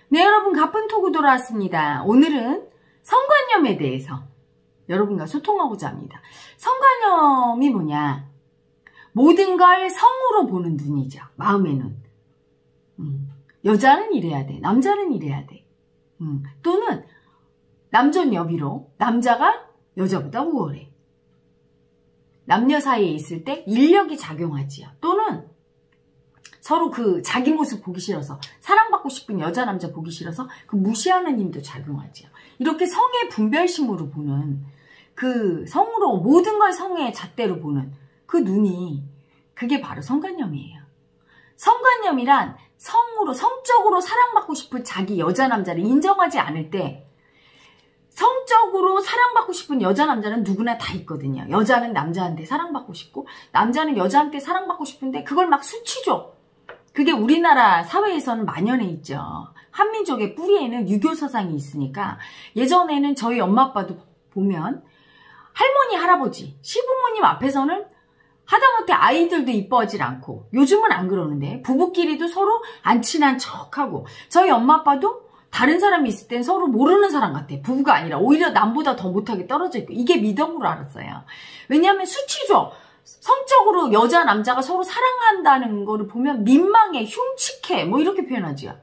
네, 여러분, 가쁜 토크 돌아왔습니다. 오늘은 성관념에 대해서 여러분과 소통하고자 합니다. 성관념이 뭐냐? 모든 걸 성으로 보는 눈이죠. 마음의 눈. 여자는 이래야 돼. 남자는 이래야 돼. 또는 남존여비로 남자가 여자보다 우월해. 남녀 사이에 있을 때 인력이 작용하지요. 또는 서로 그 자기 모습 보기 싫어서, 사랑받고 싶은 여자 남자 보기 싫어서 그 무시하는 힘도 작용하지요. 이렇게 성의 분별심으로 보는, 그 성으로 모든 걸 성의 잣대로 보는 그 눈이, 그게 바로 성관념이에요. 성관념이란 성적으로 사랑받고 싶은 자기 여자 남자를 인정하지 않을 때, 성적으로 사랑받고 싶은 여자 남자는 누구나 다 있거든요. 여자는 남자한테 사랑받고 싶고 남자는 여자한테 사랑받고 싶은데 그걸 막 수치죠. 그게 우리나라 사회에서는 만연해 있죠. 한민족의 뿌리에는 유교 사상이 있으니까, 예전에는 저희 엄마 아빠도 보면 할머니 할아버지 시부모님 앞에서는 하다못해 아이들도 이뻐하지 않고, 요즘은 안 그러는데 부부끼리도 서로 안 친한 척하고, 저희 엄마 아빠도 다른 사람이 있을 땐 서로 모르는 사람 같아. 부부가 아니라 오히려 남보다 더 못하게 떨어져 있고, 이게 미덕으로 알았어요. 왜냐하면 수치죠. 성적으로 여자 남자가 서로 사랑한다는 거를 보면 민망해, 흉측해, 뭐 이렇게 표현하지요.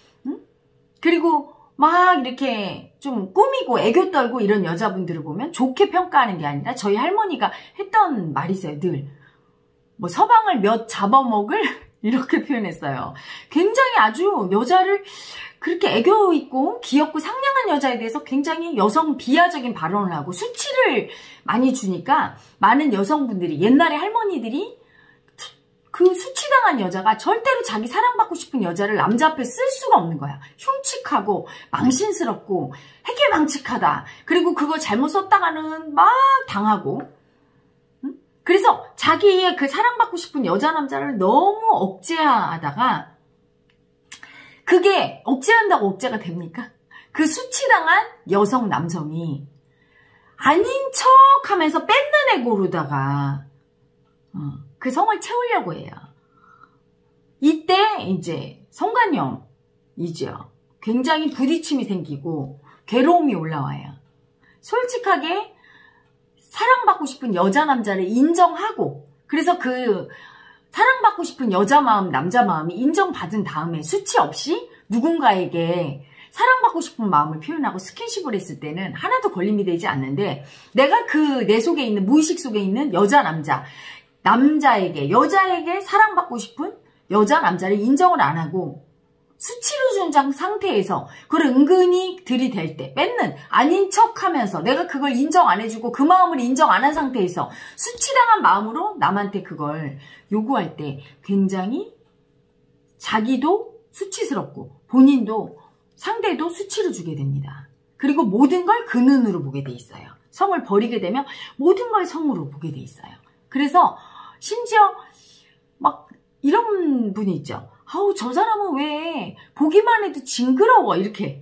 그리고 막 이렇게 좀 꾸미고 애교 떨고 이런 여자분들을 보면 좋게 평가하는 게 아니라, 저희 할머니가 했던 말이 있어요. 늘 뭐 서방을 몇 잡아먹을 이렇게 표현했어요. 굉장히 아주 여자를 그렇게 애교 있고 귀엽고 상냥한 여자에 대해서 굉장히 여성 비하적인 발언을 하고 수치를 많이 주니까, 많은 여성분들이, 옛날에 할머니들이 그 수치당한 여자가 절대로 자기 사랑받고 싶은 여자를 남자 앞에 쓸 수가 없는 거야. 흉측하고 망신스럽고 해괴망측하다. 그리고 그거 잘못 썼다가는 막 당하고. 그래서 자기의 그 사랑받고 싶은 여자 남자를 너무 억제하다가, 그게 억제한다고 억제가 됩니까? 그 수치당한 여성 남성이 아닌 척 하면서 뺏는 애고로다가 그 성을 채우려고 해요. 이때 이제 성관념이죠. 굉장히 부딪힘이 생기고 괴로움이 올라와요. 솔직하게 사랑받고 싶은 여자 남자를 인정하고, 그래서 그 사랑받고 싶은 여자 마음, 남자 마음이 인정받은 다음에 수치 없이 누군가에게 사랑받고 싶은 마음을 표현하고 스킨십을 했을 때는 하나도 걸림이 되지 않는데, 내가 그 내 속에 있는, 무의식 속에 있는 여자 남자, 남자에게, 여자에게 사랑받고 싶은 여자 남자를 인정을 안 하고 수치로 준장 상태에서 그걸 은근히 들이댈 때, 뺏는, 아닌 척 하면서 내가 그걸 인정 안 해주고 그 마음을 인정 안 한 상태에서 수치당한 마음으로 남한테 그걸 요구할 때 굉장히 자기도 수치스럽고 본인도, 상대도 수치를 주게 됩니다. 그리고 모든 걸 그 눈으로 보게 돼 있어요. 성을 버리게 되면 모든 걸 성으로 보게 돼 있어요. 그래서 심지어 막 이런 분이 있죠. 아우, 저 사람은 왜 보기만 해도 징그러워, 이렇게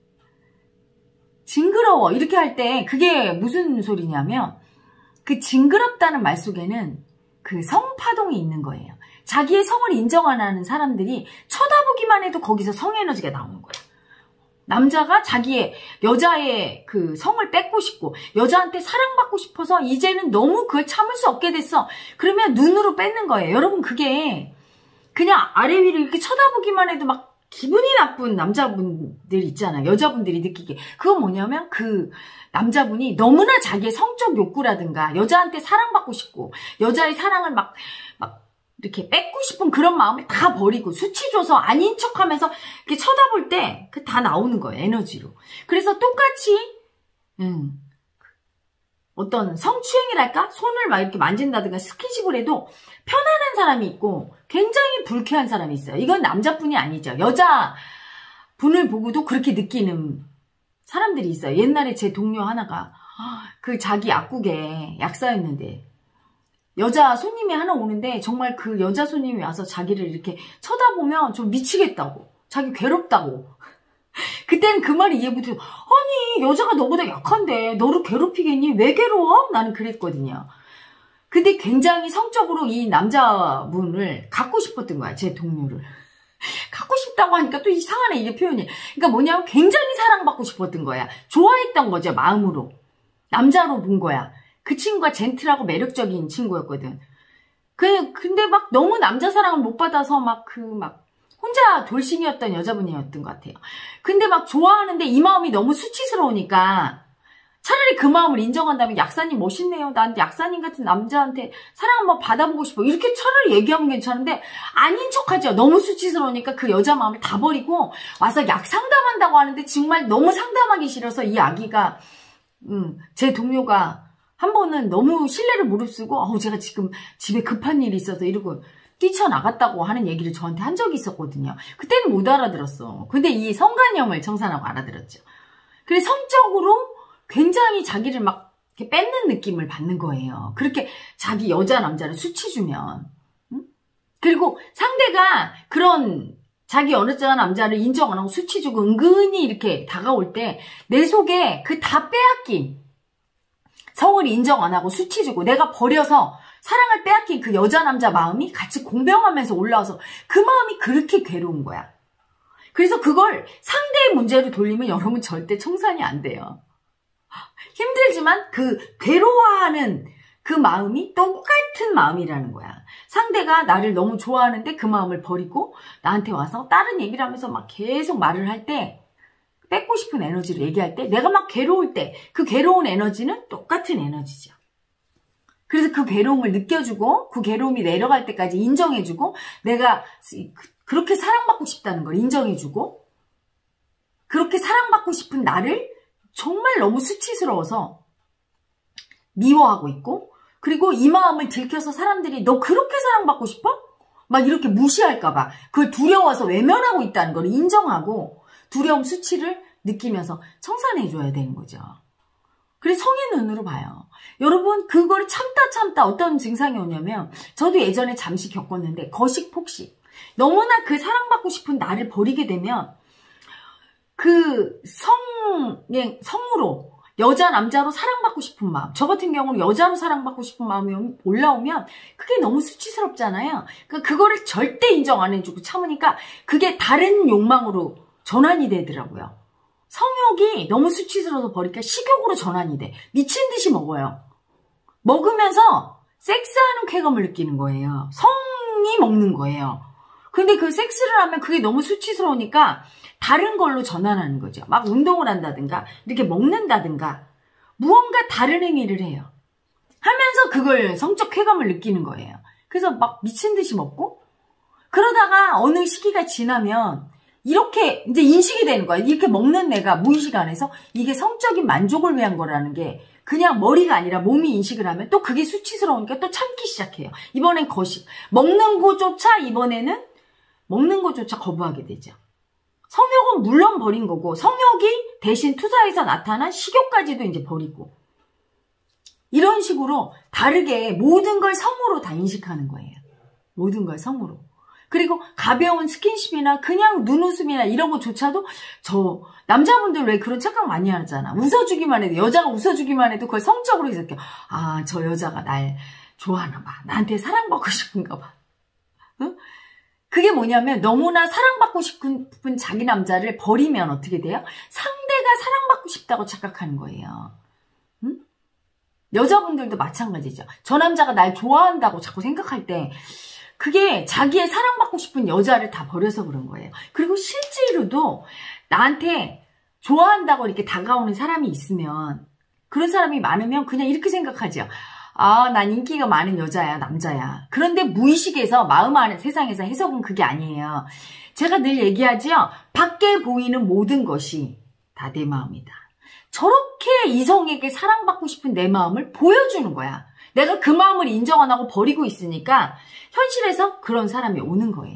징그러워 이렇게 할 때, 그게 무슨 소리냐면, 그 징그럽다는 말 속에는 그 성파동이 있는 거예요. 자기의 성을 인정 안 하는 사람들이 쳐다보기만 해도 거기서 성에너지가 나오는 거야. 남자가 자기의, 여자의 그 성을 뺏고 싶고 여자한테 사랑받고 싶어서 이제는 너무 그걸 참을 수 없게 됐어. 그러면 눈으로 뺏는 거예요. 여러분, 그게 그냥 아래 위를 이렇게 쳐다보기만 해도 막 기분이 나쁜 남자분들 있잖아요. 여자분들이 느끼게. 그건 뭐냐면, 그 남자분이 너무나 자기의 성적 욕구라든가 여자한테 사랑받고 싶고 여자의 사랑을 막 이렇게 뺏고 싶은 그런 마음을 다 버리고 수치 줘서 아닌 척 하면서 이렇게 쳐다볼 때 그 다 나오는 거예요. 에너지로. 그래서 똑같이 어떤 성추행이랄까? 손을 막 이렇게 만진다든가 스킨십을 해도 편안한 사람이 있고 굉장히 불쾌한 사람이 있어요. 이건 남자뿐이 아니죠. 여자분을 보고도 그렇게 느끼는 사람들이 있어요. 옛날에 제 동료 하나가 그 자기 약국에 약사였는데 여자 손님이 하나 오는데, 정말 그 여자 손님이 와서 자기를 이렇게 쳐다보면 좀 미치겠다고, 자기 괴롭다고. 그때는 그 말이 이해 못해서, 아니 여자가 너보다 약한데 너를 괴롭히겠니? 왜 괴로워? 나는 그랬거든요. 근데 굉장히 성적으로 이 남자분을 갖고 싶었던 거야, 제 동료를. 갖고 싶다고 하니까 또 이상하네, 이게 표현이. 그러니까 뭐냐면 굉장히 사랑받고 싶었던 거야. 좋아했던 거죠, 마음으로. 남자로 본 거야. 그 친구가 젠틀하고 매력적인 친구였거든. 근데 막 너무 남자 사랑을 못 받아서 혼자 돌싱이었던 여자분이었던 것 같아요. 근데 막 좋아하는데 이 마음이 너무 수치스러우니까 차라리 그 마음을 인정한다면 약사님 멋있네요. 난 약사님 같은 남자한테 사랑 한번 받아보고 싶어. 이렇게 차라리 얘기하면 괜찮은데 아닌 척하죠. 너무 수치스러우니까 그 여자 마음을 다 버리고 와서 약 상담한다고 하는데 정말 너무 상담하기 싫어서 이 아기가 제 동료가 한 번은 너무 신뢰를 무릅쓰고 제가 지금 집에 급한 일이 있어서 이러고 뛰쳐나갔다고 하는 얘기를 저한테 한 적이 있었거든요. 그때는 못 알아들었어. 근데 이 성간염을 청산하고 알아들었죠. 그래서 성적으로 굉장히 자기를 막 이렇게 뺏는 느낌을 받는 거예요. 그렇게 자기 여자 남자를 수치 주면. 그리고 상대가 그런 자기 여자 남자를 인정 안 하고 수치 주고 은근히 이렇게 다가올 때 내 속에 그 다 빼앗긴 성을 인정 안 하고 수치 주고 내가 버려서 사랑을 빼앗긴 그 여자 남자 마음이 같이 공병하면서 올라와서 그 마음이 그렇게 괴로운 거야. 그래서 그걸 상대의 문제로 돌리면 여러분 절대 청산이 안 돼요. 힘들지만 그 괴로워하는 그 마음이 똑같은 마음이라는 거야. 상대가 나를 너무 좋아하는데 그 마음을 버리고 나한테 와서 다른 얘기를 하면서 막 계속 말을 할 때 뺏고 싶은 에너지를 얘기할 때 내가 막 괴로울 때 그 괴로운 에너지는 똑같은 에너지죠. 그래서 그 괴로움을 느껴주고 그 괴로움이 내려갈 때까지 인정해주고 내가 그렇게 사랑받고 싶다는 걸 인정해주고 그렇게 사랑받고 싶은 나를 정말 너무 수치스러워서 미워하고 있고 그리고 이 마음을 들켜서 사람들이 너 그렇게 사랑받고 싶어? 막 이렇게 무시할까봐 그걸 두려워서 외면하고 있다는 걸 인정하고 두려움 수치를 느끼면서 청산해줘야 되는 거죠. 그래서 성의 눈으로 봐요. 여러분 그걸 참다 어떤 증상이 오냐면 저도 예전에 잠시 겪었는데 거식 폭식. 너무나 그 사랑받고 싶은 나를 버리게 되면 그 성으로 여자 남자로 사랑받고 싶은 마음 저 같은 경우는 여자로 사랑받고 싶은 마음이 올라오면 그게 너무 수치스럽잖아요. 그러니까 그거를 절대 인정 안 해주고 참으니까 그게 다른 욕망으로 전환이 되더라고요. 성욕이 너무 수치스러워서 버리니까 식욕으로 전환이 돼. 미친 듯이 먹어요. 먹으면서 섹스하는 쾌감을 느끼는 거예요. 성이 먹는 거예요. 근데 그 섹스를 하면 그게 너무 수치스러우니까 다른 걸로 전환하는 거죠. 막 운동을 한다든가 이렇게 먹는다든가 무언가 다른 행위를 해요. 하면서 그걸 성적 쾌감을 느끼는 거예요. 그래서 막 미친 듯이 먹고 그러다가 어느 시기가 지나면 이렇게 이제 인식이 되는 거야. 이렇게 먹는 내가 무의식 안에서 이게 성적인 만족을 위한 거라는 게 그냥 머리가 아니라 몸이 인식을 하면 또 그게 수치스러우니까 또 참기 시작해요. 이번엔 거식. 먹는 거조차 이번에는 먹는 거조차 거부하게 되죠. 성욕은 물론 버린 거고 성욕이 대신 투사해서 나타난 식욕까지도 이제 버리고 이런 식으로 다르게 모든 걸 성으로 다 인식하는 거예요. 모든 걸 성으로. 그리고 가벼운 스킨십이나 그냥 눈웃음이나 이런 것조차도 저 남자분들 왜 그런 착각 많이 하잖아. 웃어주기만 해도 여자가 웃어주기만 해도 그걸 성적으로 해석해. 아, 저 여자가 날 좋아하나 봐. 나한테 사랑받고 싶은가 봐. 응? 그게 뭐냐면 너무나 사랑받고 싶은 자기 남자를 버리면 어떻게 돼요? 상대가 사랑받고 싶다고 착각하는 거예요. 응? 여자분들도 마찬가지죠. 저 남자가 날 좋아한다고 자꾸 생각할 때 그게 자기의 사랑받고 싶은 여자를 다 버려서 그런 거예요. 그리고 실제로도 나한테 좋아한다고 이렇게 다가오는 사람이 있으면 그런 사람이 많으면 그냥 이렇게 생각하죠. 아, 난 인기가 많은 여자야, 남자야. 그런데 무의식에서 마음 안에 세상에서 해석은 그게 아니에요. 제가 늘 얘기하지요. 밖에 보이는 모든 것이 다 내 마음이다. 저렇게 이성에게 사랑받고 싶은 내 마음을 보여주는 거야. 내가 그 마음을 인정 안 하고 버리고 있으니까 현실에서 그런 사람이 오는 거예요.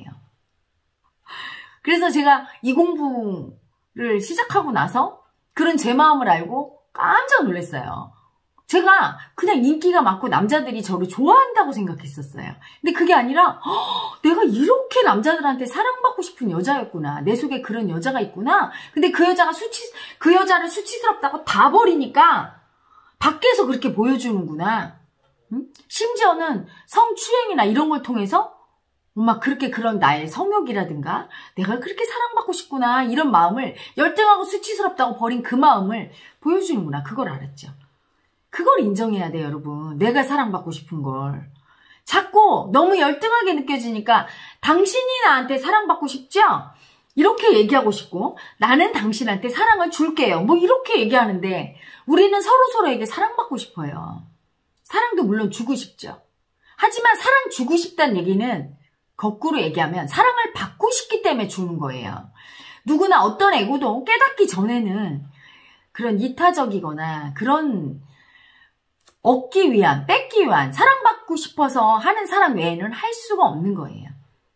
그래서 제가 이 공부를 시작하고 나서 그런 제 마음을 알고 깜짝 놀랐어요. 제가 그냥 인기가 많고 남자들이 저를 좋아한다고 생각했었어요. 근데 그게 아니라 내가 이렇게 남자들한테 사랑받고 싶은 여자였구나. 내 속에 그런 여자가 있구나. 근데 그 여자가 그 여자를 수치스럽다고 다 버리니까 밖에서 그렇게 보여주는구나. 심지어는 성추행이나 이런 걸 통해서 막 그렇게 그런 나의 성욕이라든가 내가 그렇게 사랑받고 싶구나 이런 마음을 열등하고 수치스럽다고 버린 그 마음을 보여주는구나. 그걸 알았죠. 그걸 인정해야 돼요, 여러분. 내가 사랑받고 싶은 걸. 자꾸 너무 열등하게 느껴지니까 당신이 나한테 사랑받고 싶죠? 이렇게 얘기하고 싶고 나는 당신한테 사랑을 줄게요. 뭐 이렇게 얘기하는데 우리는 서로서로에게 사랑받고 싶어요. 사랑도 물론 주고 싶죠. 하지만 사랑 주고 싶다는 얘기는 거꾸로 얘기하면 사랑을 받고 싶기 때문에 주는 거예요. 누구나 어떤 애고도 깨닫기 전에는 그런 이타적이거나 그런 얻기 위한, 뺏기 위한, 사랑받고 싶어서 하는 사랑 외에는 할 수가 없는 거예요.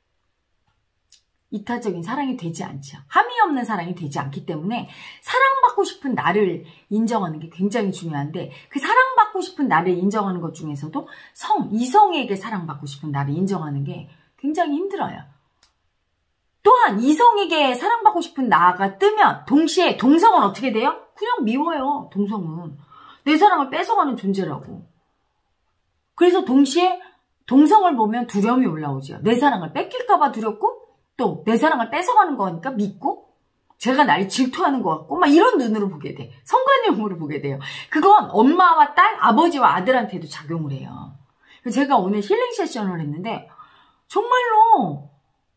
이타적인 사랑이 되지 않죠. 함이 없는 사랑이 되지 않기 때문에 사랑받고 싶은 나를 인정하는 게 굉장히 중요한데 그 사랑받고 싶은 나를 인정하는 것 중에서도 이성에게 사랑받고 싶은 나를 인정하는 게 굉장히 힘들어요. 또한 이성에게 사랑받고 싶은 나가 뜨면 동시에 동성은 어떻게 돼요? 그냥 미워요. 동성은. 내 사랑을 뺏어가는 존재라고. 그래서 동시에 동성을 보면 두려움이 올라오죠. 내 사랑을 뺏길까봐 두렵고 또 내 사랑을 뺏어가는 거니까 믿고 제가 나를 질투하는 것 같고 막 이런 눈으로 보게 돼. 성관용으로 보게 돼요. 그건 엄마와 딸, 아버지와 아들한테도 작용을 해요. 제가 오늘 힐링 세션을 했는데 정말로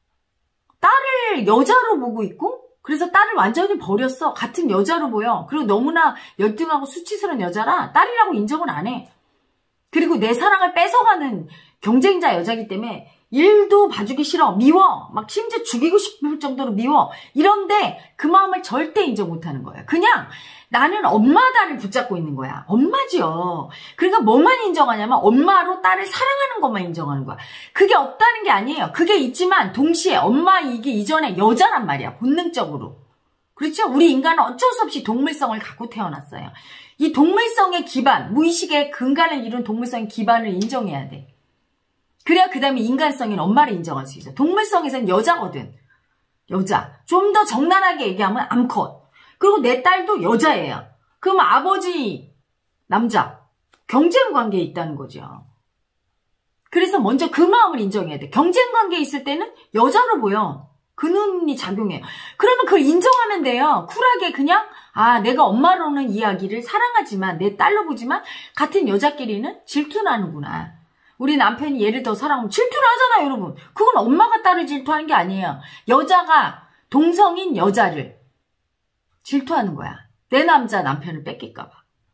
딸을 여자로 보고 있고 그래서 딸을 완전히 버렸어. 같은 여자로 보여. 그리고 너무나 열등하고 수치스러운 여자라 딸이라고 인정을 안 해. 그리고 내 사랑을 뺏어가는 경쟁자 여자이기 때문에 일도 봐주기 싫어. 미워. 막 심지어 죽이고 싶을 정도로 미워. 이런데 그 마음을 절대 인정 못하는 거야. 그냥 나는 엄마다를 붙잡고 있는 거야. 엄마지요. 그러니까 뭐만 인정하냐면 엄마로 딸을 사랑하는 것만 인정하는 거야. 그게 없다는 게 아니에요. 그게 있지만 동시에 엄마이기 이전에 여자란 말이야. 본능적으로. 그렇죠? 우리 인간은 어쩔 수 없이 동물성을 갖고 태어났어요. 이 동물성의 기반, 무의식의 근간을 이룬 동물성의 기반을 인정해야 돼. 그래야 그 다음에 인간성인 엄마를 인정할 수 있어. 동물성에서는 여자거든. 여자. 좀 더 적나라하게 얘기하면 암컷. 그리고 내 딸도 여자예요. 그럼 아버지 남자. 경쟁 관계에 있다는 거죠. 그래서 먼저 그 마음을 인정해야 돼. 경쟁 관계에 있을 때는 여자로 보여. 그 눈이 작용해요. 그러면 그걸 인정하면 돼요. 쿨하게 그냥 내가 엄마로는 이야기를 사랑하지만 내 딸로 보지만 같은 여자끼리는 질투나는구나. 우리 남편이 얘를 더 사랑하면 질투를 하잖아요, 여러분. 그건 엄마가 딸을 질투하는 게 아니에요. 여자가 동성인 여자를 질투하는 거야. 내 남편을 뺏길까 봐.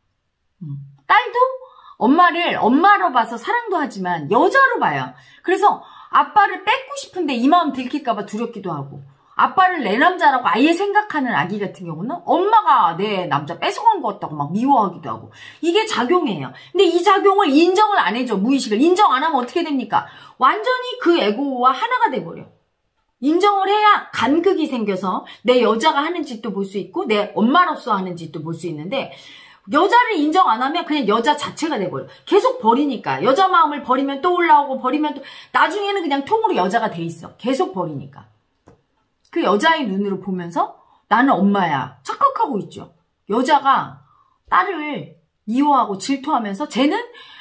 딸도 엄마를 엄마로 봐서 사랑도 하지만 여자로 봐요. 그래서 아빠를 뺏고 싶은데 이 마음 들킬까 봐 두렵기도 하고 아빠를 내 남자라고 아예 생각하는 아기 같은 경우는 엄마가 내 남자 뺏어간 것 같다고 막 미워하기도 하고 이게 작용이에요. 근데 이 작용을 인정을 안 해줘. 무의식을. 인정 안 하면 어떻게 됩니까? 완전히 그 에고와 하나가 돼버려. 인정을 해야 간극이 생겨서 내 여자가 하는 짓도 볼 수 있고 내 엄마로서 하는 짓도 볼 수 있는데 여자를 인정 안 하면 그냥 여자 자체가 돼버려. 계속 버리니까. 여자 마음을 버리면 또 올라오고 버리면 또 나중에는 그냥 통으로 여자가 돼 있어. 계속 버리니까. 그 여자의 눈으로 보면서 나는 엄마야. 착각하고 있죠. 여자가 딸을 미워하고 질투하면서 쟤는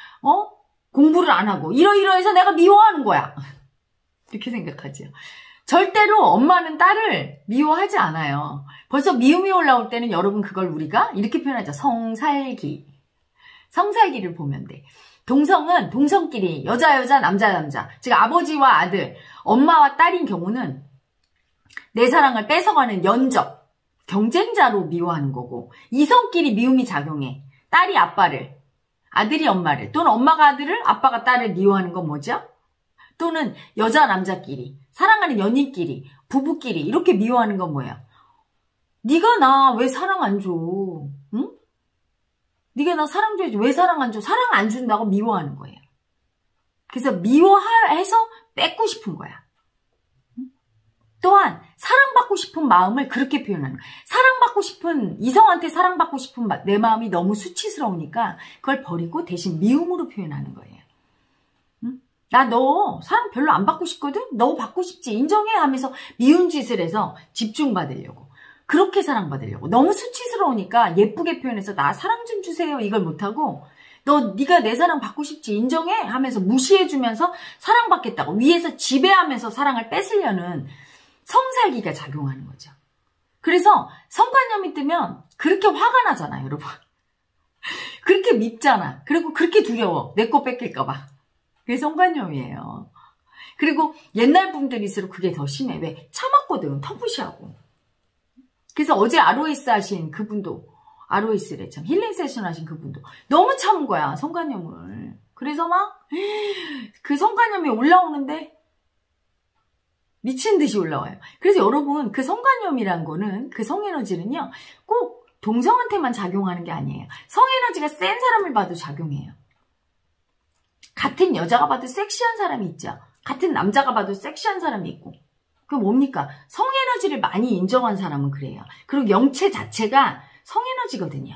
공부를 안 하고 이러이러해서 내가 미워하는 거야. 이렇게 생각하죠. 절대로 엄마는 딸을 미워하지 않아요. 벌써 미움이 올라올 때는 여러분 그걸 우리가 이렇게 표현하죠. 성살기. 성살기를 보면 돼. 동성은 동성끼리 여자 남자 즉 아버지와 아들 엄마와 딸인 경우는 내 사랑을 뺏어가는 연적 경쟁자로 미워하는 거고 이성끼리 미움이 작용해. 딸이 아빠를 아들이 엄마를 또는 엄마가 아들을 아빠가 딸을 미워하는 건 뭐죠? 또는 여자 남자끼리 사랑하는 연인끼리 부부끼리 이렇게 미워하는 건 뭐야? 네가 나 왜 사랑 안 줘? 응? 네가 나 사랑 줘야지 왜 사랑 안 줘? 사랑 안 준다고 미워하는 거예요. 그래서 미워해서 뺏고 싶은 거야. 또한 사랑받고 싶은 마음을 그렇게 표현하는 거야. 사랑받고 싶은 이성한테 사랑받고 싶은 내 마음이 너무 수치스러우니까 그걸 버리고 대신 미움으로 표현하는 거예요. 나 너 사랑 별로 안 받고 싶거든? 너 받고 싶지? 인정해 하면서 미운 짓을 해서 집중받으려고. 그렇게 사랑받으려고. 너무 수치스러우니까 예쁘게 표현해서 나 사랑 좀 주세요. 이걸 못하고 네가 내 사랑 받고 싶지? 인정해? 하면서 무시해주면서 사랑받겠다고 위에서 지배하면서 사랑을 뺏으려는 성살기가 작용하는 거죠. 그래서 성관념이 뜨면 그렇게 화가 나잖아요, 여러분. 그렇게 밉잖아. 그리고 그렇게 두려워. 내 거 뺏길까봐. 그게 성관념이에요. 그리고 옛날 분들일수록 그게 더 심해. 왜? 참았거든. 터부시하고. 그래서 어제 ROS 하신 그분도, ROS래 참, 힐링 세션 하신 그분도 너무 참은 거야, 성관념을. 그래서 막 그 성관념이 올라오는데 미친 듯이 올라와요. 그래서 여러분, 그 성관념이란 거는, 그 성에너지는요, 꼭 동성한테만 작용하는 게 아니에요. 성에너지가 센 사람을 봐도 작용해요. 같은 여자가 봐도 섹시한 사람이 있죠. 같은 남자가 봐도 섹시한 사람이 있고. 그게 뭡니까? 성에너지를 많이 인정한 사람은 그래요. 그리고 영체 자체가 성에너지거든요.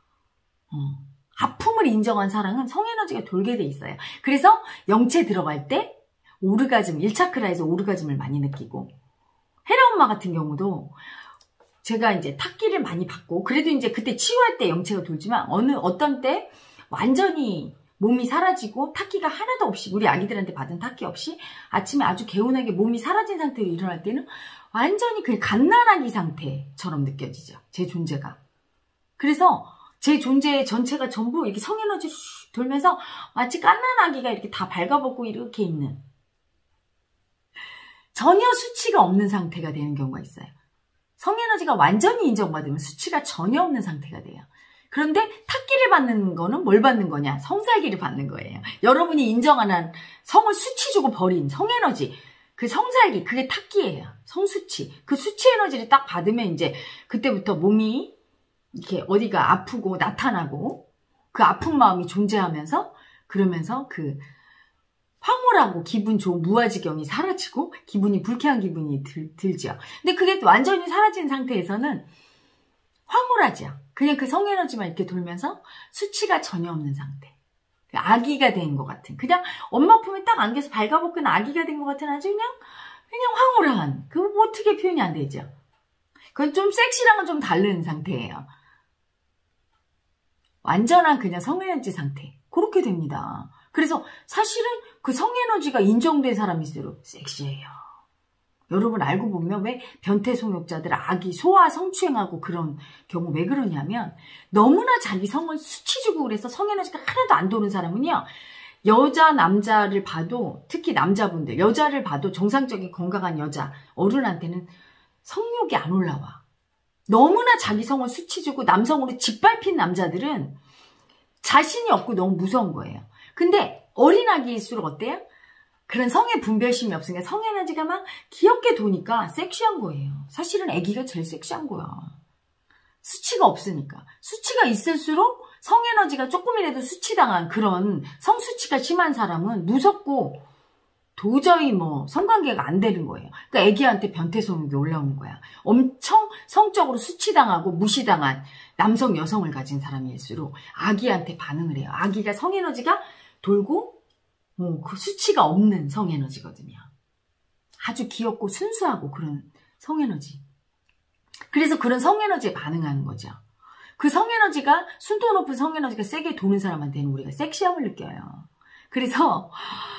아픔을 인정한 사랑은 성에너지가 돌게 돼 있어요. 그래서 영체 들어갈 때 오르가즘, 1차크라에서 오르가즘을 많이 느끼고, 헤라 엄마 같은 경우도 제가 이제 탁기를 많이 받고, 그래도 이제 그때 치유할 때 영체가 돌지만, 어떤 때 완전히 몸이 사라지고 탁기가 하나도 없이, 우리 아기들한테 받은 탁기 없이 아침에 아주 개운하게 몸이 사라진 상태로 일어날 때는 완전히 그 갓난아기 상태처럼 느껴지죠. 제 존재가. 그래서 제 존재 전체가 전부 이렇게 성에너지 돌면서 마치 갓난아기가 이렇게 다 발가벗고 이렇게 있는, 전혀 수치가 없는 상태가 되는 경우가 있어요. 성에너지가 완전히 인정받으면 수치가 전혀 없는 상태가 돼요. 그런데 탁기를 받는 거는 뭘 받는 거냐? 성살기를 받는 거예요. 여러분이 인정하는 성을 수치 주고 버린 성에너지, 그 성살기, 그게 탁기예요. 성수치. 그 수치 에너지를 딱 받으면 이제 그때부터 몸이 이렇게 어디가 아프고 나타나고, 그 아픈 마음이 존재하면서, 그러면서 그 황홀하고 기분 좋은 무아지경이 사라지고 기분이 불쾌한 기분이 들죠. 근데 그게 완전히 사라진 상태에서는 황홀하죠. 그냥 그 성에너지만 이렇게 돌면서 수치가 전혀 없는 상태. 아기가 된 것 같은, 그냥 엄마 품에 딱 안겨서 발가벗긴 아기가 된 것 같은 아주 그냥 황홀한, 그거 뭐 어떻게 표현이 안 되죠. 그건 좀 섹시랑은 좀 다른 상태예요. 완전한 그냥 성에너지 상태. 그렇게 됩니다. 그래서 사실은 그 성에너지가 인정된 사람일수록 섹시해요. 여러분 알고 보면 왜 변태성욕자들 아기 소아 성추행하고 그런 경우 왜 그러냐면, 너무나 자기 성을 수치 주고 그래서 성에너지가 하나도 안 도는 사람은요, 여자 남자를 봐도, 특히 남자분들 여자를 봐도 정상적인 건강한 여자 어른한테는 성욕이 안 올라와. 너무나 자기 성을 수치 주고 남성으로 짓밟힌 남자들은 자신이 없고 너무 무서운 거예요. 근데 어린아기일수록 어때요? 그런 성의 분별심이 없으니까 성에너지가 막 귀엽게 도니까 섹시한 거예요. 사실은 아기가 제일 섹시한 거야. 수치가 없으니까. 수치가 있을수록 성에너지가 조금이라도 수치당한, 그런 성수치가 심한 사람은 무섭고 도저히 뭐 성관계가 안 되는 거예요. 그러니까 아기한테 변태성욕이 올라오는 거야. 엄청 성적으로 수치당하고 무시당한 남성, 여성을 가진 사람일수록 아기한테 반응을 해요. 아기가 성에너지가 돌고 그 수치가 없는 성에너지거든요. 아주 귀엽고 순수하고 그런 성에너지. 그래서 그런 성에너지에 반응하는 거죠. 그 성에너지가, 순도 높은 성에너지가 세게 도는 사람한테는 우리가 섹시함을 느껴요. 그래서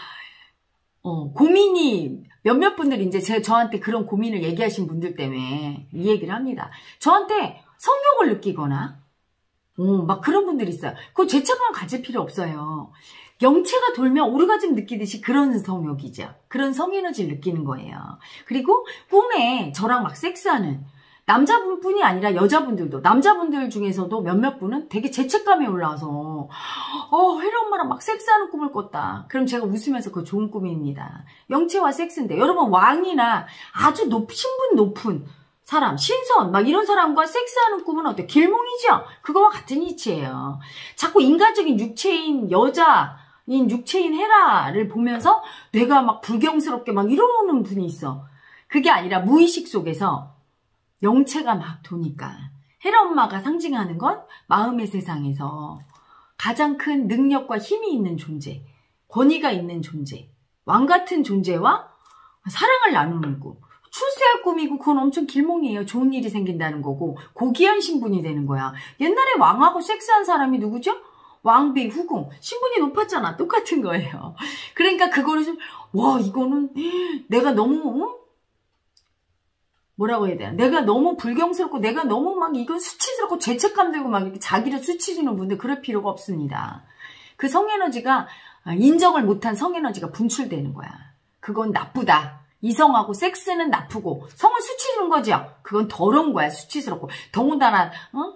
고민이 몇몇 분들이 이제 저한테 그런 고민을 얘기하신 분들 때문에 이 얘기를 합니다. 저한테 성욕을 느끼거나 막 그런 분들이 있어요. 그거 죄책감 가질 필요 없어요. 영체가 돌면 오르가즘 느끼듯이 그런 성욕이죠. 그런 성에너지를 느끼는 거예요. 그리고 꿈에 저랑 막 섹스하는 남자분뿐이 아니라 여자분들도, 남자분들 중에서도 몇몇 분은 되게 죄책감이 올라와서 혜라 엄마랑 막 섹스하는 꿈을 꿨다. 그럼 제가 웃으면서 그거 좋은 꿈입니다. 영체와 섹스인데, 여러분 왕이나 아주 신분 높은 사람, 신선 막 이런 사람과 섹스하는 꿈은 어때요? 길몽이죠? 그거와 같은 이치예요. 자꾸 인간적인 육체인 여자인 육체인 헤라를 보면서 내가 막 불경스럽게 막 이러는 분이 있어. 그게 아니라 무의식 속에서 영체가 막 도니까, 헤라 엄마가 상징하는 건 마음의 세상에서 가장 큰 능력과 힘이 있는 존재, 권위가 있는 존재, 왕 같은 존재와 사랑을 나누는 꿈. 출세할 꿈이고 그건 엄청 길몽이에요. 좋은 일이 생긴다는 거고 고귀한 신분이 되는 거야. 옛날에 왕하고 섹스한 사람이 누구죠? 왕비, 후궁, 신분이 높았잖아. 똑같은 거예요. 그러니까 그거를 좀, 와, 이거는 내가 너무, 뭐라고 해야 되나? 내가 너무 불경스럽고, 내가 너무 막 이건 수치스럽고, 죄책감 들고 막 이렇게 자기를 수치주는 분들 그럴 필요가 없습니다. 그 성에너지가, 인정을 못한 성에너지가 분출되는 거야. 그건 나쁘다. 이성하고 섹스는 나쁘고, 성을 수치주는 거죠. 그건 더러운 거야. 수치스럽고. 더군다나,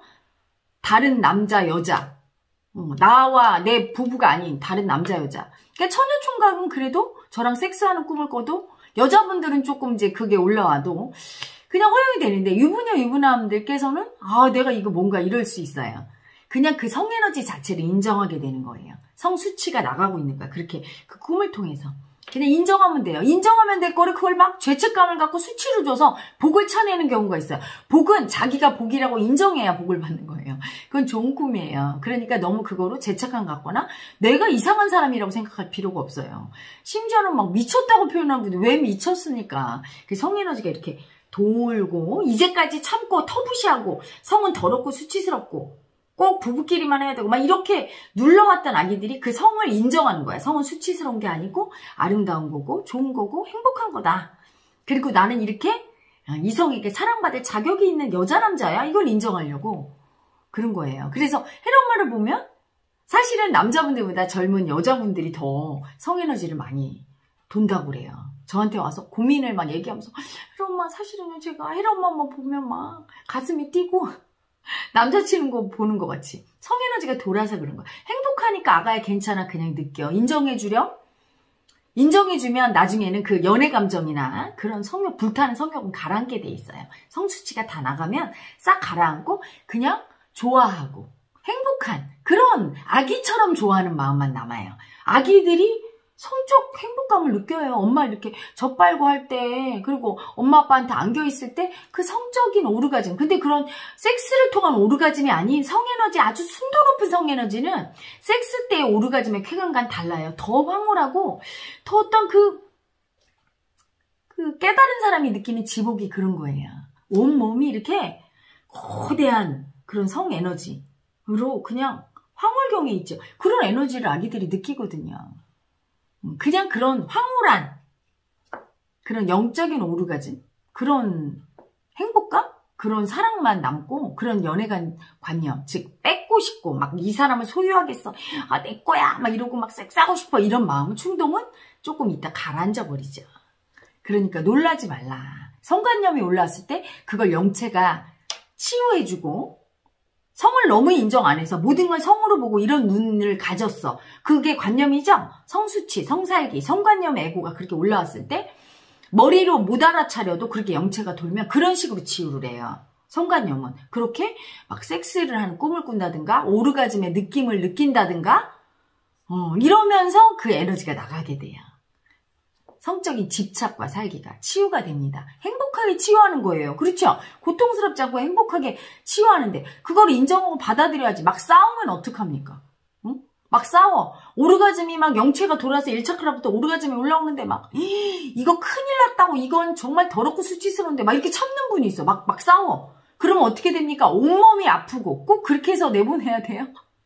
다른 남자, 여자. 나와 내 부부가 아닌 다른 남자, 여자. 그러니까 처녀총각은 그래도 저랑 섹스하는 꿈을 꿔도 여자분들은 조금 이제 그게 올라와도 그냥 허용이 되는데 유부녀, 유부남들께서는 내가 이거 뭔가 이럴 수 있어요. 그냥 그 성에너지 자체를 인정하게 되는 거예요. 성수치가 나가고 있는 거야. 그렇게 그 꿈을 통해서. 그냥 인정하면 돼요. 인정하면 될 거를 그걸 막 죄책감을 갖고 수치로 줘서 복을 쳐내는 경우가 있어요. 복은 자기가 복이라고 인정해야 복을 받는 거예요. 그건 좋은 꿈이에요. 그러니까 너무 그거로 죄책감 갖거나 내가 이상한 사람이라고 생각할 필요가 없어요. 심지어는 막 미쳤다고 표현하는 분들 왜 미쳤습니까? 그 성에너지가 이렇게 돌고 이제까지 참고 터부시하고 성은 더럽고 수치스럽고 꼭 부부끼리만 해야 되고 막 이렇게 눌러왔던 아기들이 그 성을 인정하는 거야. 성은 수치스러운 게 아니고 아름다운 거고 좋은 거고 행복한 거다. 그리고 나는 이렇게 이성에게 사랑받을 자격이 있는 여자 남자야. 이걸 인정하려고 그런 거예요. 그래서 헤엄마를 보면 사실은 남자분들보다 젊은 여자분들이 더 성에너지를 많이 돈다고 그래요. 저한테 와서 고민을 막 얘기하면서 헤엄마 사실은요 제가 헤엄마만 보면 막 가슴이 뛰고 남자 치는 거 보는 것 같이 성에너지가 돌아서 그런 거야. 행복하니까 아가야 괜찮아 그냥 느껴. 인정해주렴. 인정해주면 나중에는 그 연애 감정이나 그런 성욕, 불타는 성욕은 가라앉게 돼 있어요. 성수치가 다 나가면 싹 가라앉고 그냥 좋아하고 행복한 그런 아기처럼 좋아하는 마음만 남아요. 아기들이 성적 행복감을 느껴요. 엄마 이렇게 젖빨고 할 때, 그리고 엄마 아빠한테 안겨있을 때 그 성적인 오르가즘. 근데 그런 섹스를 통한 오르가즘이 아닌 성에너지, 아주 순도 높은 성에너지는 섹스 때의 오르가즘의 쾌감과는 달라요. 더 황홀하고 더 어떤 그 깨달은 사람이 느끼는 지복이 그런 거예요. 온몸이 이렇게 거대한 그런 성에너지로 그냥 황홀경에 있죠. 그런 에너지를 아기들이 느끼거든요. 그냥 그런 황홀한 그런 영적인 오르가즘, 그런 행복감, 그런 사랑만 남고 그런 연애관념, 즉 뺏고 싶고 막 이 사람을 소유하겠어, 내 거야 막 이러고 막 섹스하고 싶어 이런 마음, 충동은 조금 있다 가라앉아 버리죠. 그러니까 놀라지 말라. 성관념이 올라왔을 때 그걸 영체가 치유해주고 성을 너무 인정 안 해서 모든 걸 성으로 보고 이런 눈을 가졌어. 그게 관념이죠? 성수치, 성살기, 성관념의 에고가 그렇게 올라왔을 때 머리로 못 알아차려도 그렇게 영체가 돌면 그런 식으로 치유를 해요. 성관념은. 그렇게 막 섹스를 하는 꿈을 꾼다든가 오르가즘의 느낌을 느낀다든가 이러면서 그 에너지가 나가게 돼요. 성적인 집착과 살기가 치유가 됩니다. 행복하게 치유하는 거예요. 그렇죠? 고통스럽지 않고 행복하게 치유하는데 그걸 인정하고 받아들여야지. 막 싸우면 어떡합니까? 응? 막 싸워. 오르가즘이 막 영체가 돌아서 1차크라부터 오르가즘이 올라오는데 막 이거 큰일 났다고, 이건 정말 더럽고 수치스러운데 막 이렇게 참는 분이 있어. 막 싸워. 그러면 어떻게 됩니까? 온몸이 아프고 꼭 그렇게 해서 내보내야 돼요?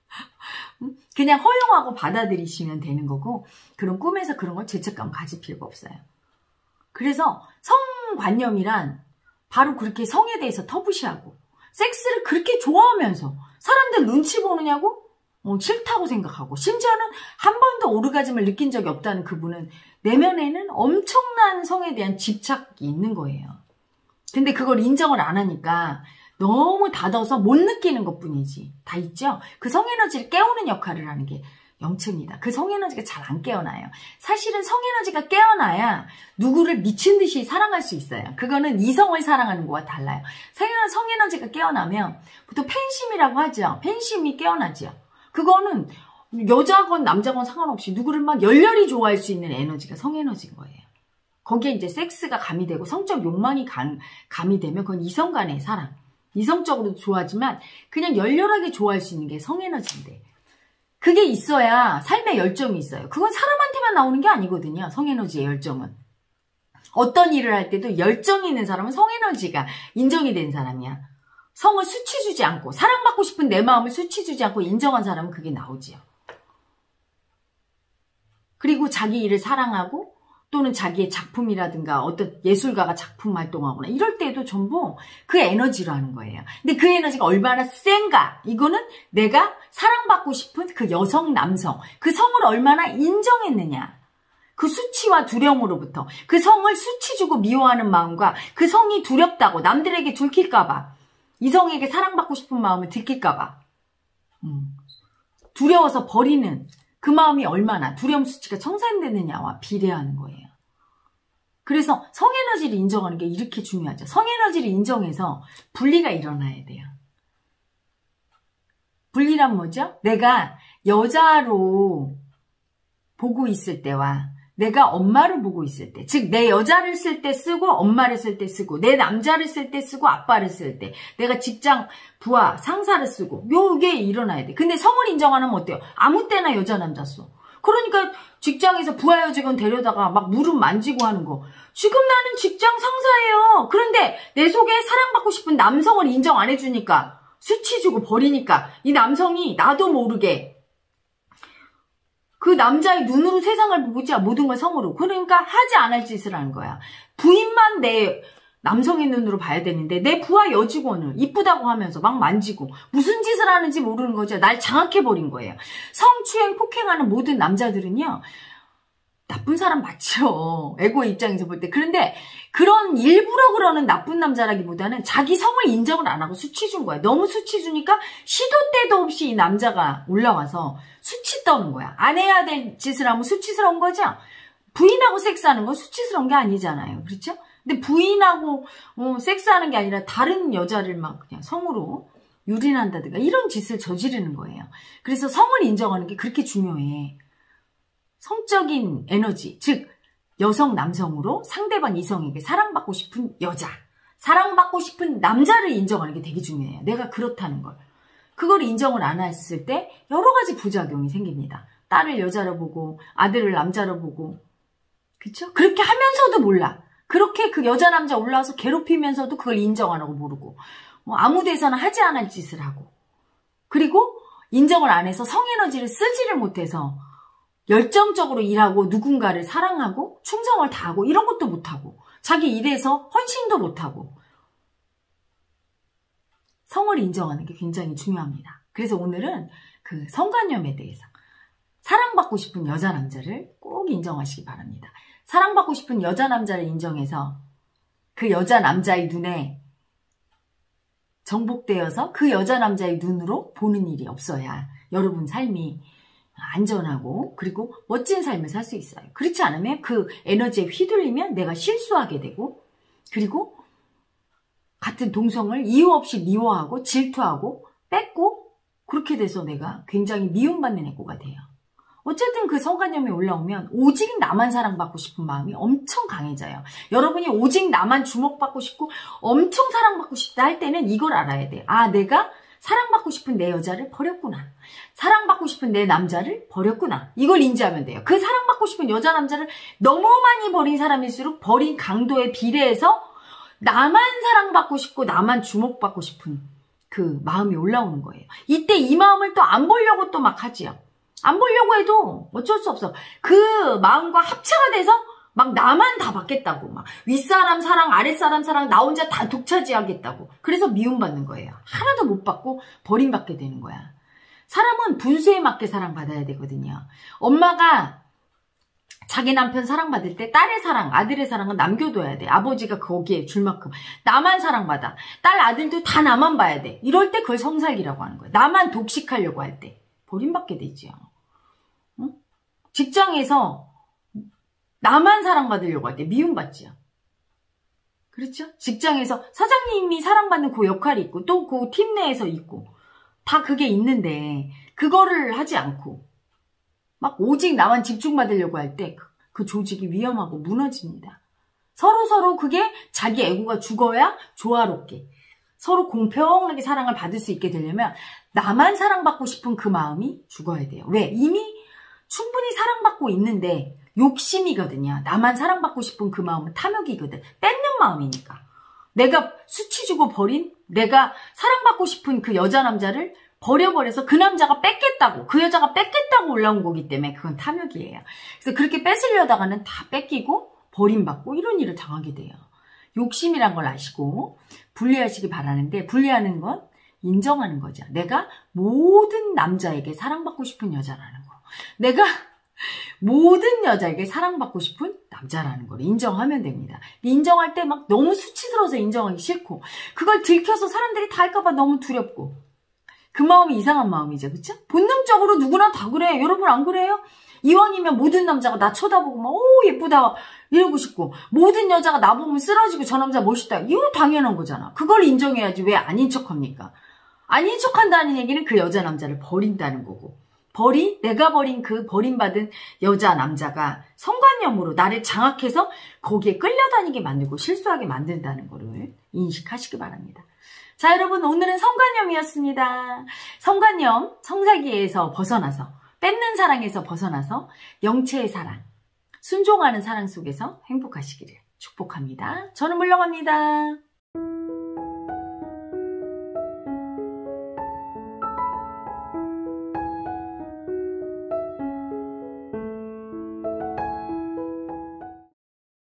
그냥 허용하고 받아들이시면 되는 거고, 그런 꿈에서 그런 걸 죄책감 가질 필요가 없어요. 그래서 성관념이란 바로 그렇게 성에 대해서 터부시하고 섹스를 그렇게 좋아하면서 사람들 눈치 보느냐고 싫다고 생각하고, 심지어는 한 번도 오르가즘을 느낀 적이 없다는 그분은 내면에는 엄청난 성에 대한 집착이 있는 거예요. 근데 그걸 인정을 안 하니까 너무 닫아서 못 느끼는 것뿐이지. 다 있죠? 그 성에너지를 깨우는 역할을 하는 게 영체입니다. 그 성에너지가 잘 안 깨어나요. 사실은 성에너지가 깨어나야 누구를 미친 듯이 사랑할 수 있어요. 그거는 이성을 사랑하는 거와 달라요. 성에너지가 깨어나면 보통 팬심이라고 하죠. 팬심이 깨어나죠. 그거는 여자건 남자건 상관없이 누구를 막 열렬히 좋아할 수 있는 에너지가 성에너지인 거예요. 거기에 이제 섹스가 가미되고 성적 욕망이 가미되면 그건 이성 간의 사랑. 이성적으로도 좋아하지만 그냥 열렬하게 좋아할 수 있는 게 성에너지인데, 그게 있어야 삶의 열정이 있어요. 그건 사람한테만 나오는 게 아니거든요. 성에너지의 열정은. 어떤 일을 할 때도 열정이 있는 사람은 성에너지가 인정이 된 사람이야. 성을 수치 주지 않고 사랑받고 싶은 내 마음을 수치 주지 않고 인정한 사람은 그게 나오지요. 그리고 자기 일을 사랑하고 또는 자기의 작품이라든가 어떤 예술가가 작품 활동하거나 이럴 때도 전부 그 에너지로 하는 거예요. 근데 그 에너지가 얼마나 센가, 이거는 내가 사랑받고 싶은 그 여성, 남성, 그 성을 얼마나 인정했느냐. 그 수치와 두려움으로부터 그 성을 수치 주고 미워하는 마음과 그 성이 두렵다고 남들에게 들킬까봐, 이성에게 사랑받고 싶은 마음을 들킬까봐 두려워서 버리는 그 마음이 얼마나 두려움 수치가 청산되느냐와 비례하는 거예요. 그래서 성에너지를 인정하는 게 이렇게 중요하죠. 성에너지를 인정해서 분리가 일어나야 돼요. 분리란 뭐죠? 내가 여자로 보고 있을 때와 내가 엄마를 보고 있을 때, 즉 내 여자를 쓸 때 쓰고 엄마를 쓸 때 쓰고 내 남자를 쓸 때 쓰고 아빠를 쓸 때, 내가 직장 부하 상사를 쓰고 요게 일어나야 돼. 근데 성을 인정하면 어때요? 아무 때나 여자 남자 써. 그러니까 직장에서 부하 여직원 데려다가 막 무릎 만지고 하는 거. 지금 나는 직장 상사예요. 그런데 내 속에 사랑받고 싶은 남성을 인정 안 해주니까 수치 주고 버리니까 이 남성이 나도 모르게 그 남자의 눈으로 세상을 보지, 모든 걸 성으로. 그러니까 하지 않을 짓을 하는 거야. 부인만 내 남성의 눈으로 봐야 되는데 내 부하 여직원을 이쁘다고 하면서 막 만지고 무슨 짓을 하는지 모르는 거죠. 날 장악해버린 거예요. 성추행, 폭행하는 모든 남자들은요, 나쁜 사람 맞죠. 에고의 입장에서 볼 때. 그런데 그런 일부러 그러는 나쁜 남자라기보다는 자기 성을 인정을 안 하고 수치 준 거야. 너무 수치 주니까 시도 때도 없이 이 남자가 올라와서 수치 떠는 거야. 안 해야 될 짓을 하면 수치스러운 거죠. 부인하고 섹스하는 건 수치스러운 게 아니잖아요. 그렇죠? 근데 부인하고 섹스하는 게 아니라 다른 여자를 막 그냥 성으로 유린한다든가 이런 짓을 저지르는 거예요. 그래서 성을 인정하는 게 그렇게 중요해. 성적인 에너지, 즉 여성, 남성으로 상대방 이성에게 사랑받고 싶은 여자, 사랑받고 싶은 남자를 인정하는 게 되게 중요해요. 내가 그렇다는 걸. 그걸 인정을 안 했을 때 여러 가지 부작용이 생깁니다. 딸을 여자로 보고 아들을 남자로 보고, 그쵸? 그렇게 하면서도 몰라. 그렇게 그 여자 남자 올라와서 괴롭히면서도 그걸 인정 안 하고 모르고 아무 데서나 하지 않을 짓을 하고, 그리고 인정을 안 해서 성에너지를 쓰지를 못해서 열정적으로 일하고 누군가를 사랑하고 충성을 다하고 이런 것도 못하고 자기 일에서 헌신도 못하고. 성을 인정하는 게 굉장히 중요합니다. 그래서 오늘은 그 성관념에 대해서, 사랑받고 싶은 여자 남자를 꼭 인정하시기 바랍니다. 사랑받고 싶은 여자 남자를 인정해서 그 여자 남자의 눈에 정복되어서 그 여자 남자의 눈으로 보는 일이 없어야 여러분 삶이 안전하고 그리고 멋진 삶을 살 수 있어요. 그렇지 않으면 그 에너지에 휘둘리면 내가 실수하게 되고, 그리고 같은 동성을 이유 없이 미워하고 질투하고 뺏고, 그렇게 돼서 내가 굉장히 미움받는 애고가 돼요. 어쨌든 그 성관념이 올라오면 오직 나만 사랑받고 싶은 마음이 엄청 강해져요. 여러분이 오직 나만 주목받고 싶고 엄청 사랑받고 싶다 할 때는 이걸 알아야 돼. 아, 내가 사랑받고 싶은 내 여자를 버렸구나. 사랑받고 싶은 내 남자를 버렸구나. 이걸 인지하면 돼요. 그 사랑받고 싶은 여자 남자를 너무 많이 버린 사람일수록 버린 강도에 비례해서 나만 사랑받고 싶고 나만 주목받고 싶은 그 마음이 올라오는 거예요. 이때 이 마음을 또 안 보려고 또 막 하지요. 안 보려고 해도 어쩔 수 없어. 그 마음과 합체가 돼서 막 나만 다 받겠다고, 막 윗사람 사랑 아랫사람 사랑 나 혼자 다 독차지하겠다고. 그래서 미움받는 거예요. 하나도 못 받고 버림받게 되는 거야. 사람은 분수에 맞게 사랑받아야 되거든요. 엄마가 자기 남편 사랑받을 때 딸의 사랑, 아들의 사랑은 남겨둬야 돼. 아버지가 거기에 줄 만큼. 나만 사랑받아. 딸, 아들도 다 나만 봐야 돼. 이럴 때 그걸 성살기라고 하는 거예요. 나만 독식하려고 할 때 버림받게 되지요. 응? 직장에서 나만 사랑받으려고 할 때 미움받지요. 그렇죠? 직장에서 사장님이 사랑받는 그 역할이 있고 또 그 팀 내에서 있고 다 그게 있는데 그거를 하지 않고 막 오직 나만 집중받으려고 할 때 그 조직이 위험하고 무너집니다. 서로 그게 자기 애고가 죽어야 조화롭게 서로 공평하게 사랑을 받을 수 있게 되려면 나만 사랑받고 싶은 그 마음이 죽어야 돼요. 왜? 이미 충분히 사랑받고 있는데 욕심이거든요. 나만 사랑받고 싶은 그 마음은 탐욕이거든. 뺏는 마음이니까. 내가 수치 주고 버린, 내가 사랑받고 싶은 그 여자 남자를 버려버려서 그 남자가 뺏겠다고, 그 여자가 뺏겠다고 올라온 거기 때문에 그건 탐욕이에요. 그래서 그렇게 뺏으려다가는 다 뺏기고 버림받고 이런 일을 당하게 돼요. 욕심이란 걸 아시고 분리하시기 바라는데, 분리하는 건 인정하는 거죠. 내가 모든 남자에게 사랑받고 싶은 여자라는 거. 내가 모든 여자에게 사랑받고 싶은 남자라는 걸 인정하면 됩니다. 인정할 때 막 너무 수치스러워서 인정하기 싫고, 그걸 들켜서 사람들이 다 할까봐 너무 두렵고, 그 마음이 이상한 마음이죠. 그쵸? 본능적으로 누구나 다 그래. 여러분 안 그래요? 이왕이면 모든 남자가 나 쳐다보고 막, 오, 예쁘다. 이러고 싶고, 모든 여자가 나 보면 쓰러지고 저 남자 멋있다. 이거 당연한 거잖아. 그걸 인정해야지 왜 아닌 척 합니까? 아닌 척 한다는 얘기는 그 여자 남자를 버린다는 거고, 내가 버린 그 버림받은 여자 남자가 성관념으로 나를 장악해서 거기에 끌려다니게 만들고 실수하게 만든다는 거를 인식하시기 바랍니다. 자, 여러분, 오늘은 성관념이었습니다. 성관념, 성사기에서 벗어나서, 뺏는 사랑에서 벗어나서 영체의 사랑, 순종하는 사랑 속에서 행복하시기를 축복합니다. 저는 물러갑니다.